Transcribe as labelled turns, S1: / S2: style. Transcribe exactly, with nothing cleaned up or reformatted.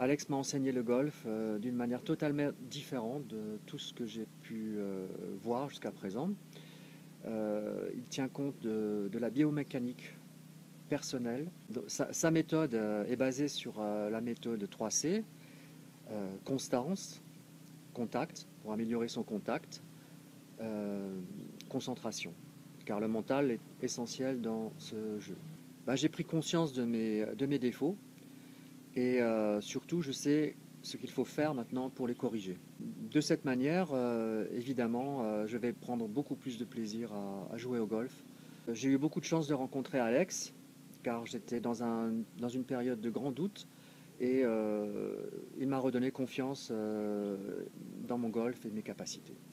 S1: Alex m'a enseigné le golf euh, d'une manière totalement différente de tout ce que j'ai pu euh, voir jusqu'à présent. Euh, il tient compte de, de la biomécanique personnelle. Donc, sa, sa méthode euh, est basée sur euh, la méthode trois C, euh, constance, contact, pour améliorer son contact, euh, concentration, car le mental est essentiel dans ce jeu. Ben, j'ai pris conscience de mes, de mes défauts et euh, surtout je sais ce qu'il faut faire maintenant pour les corriger. De cette manière, euh, évidemment, euh, je vais prendre beaucoup plus de plaisir à, à jouer au golf. J'ai eu beaucoup de chance de rencontrer Alex, car j'étais dans, un, dans une période de grand doute et euh, il m'a redonné confiance euh, dans mon golf et mes capacités.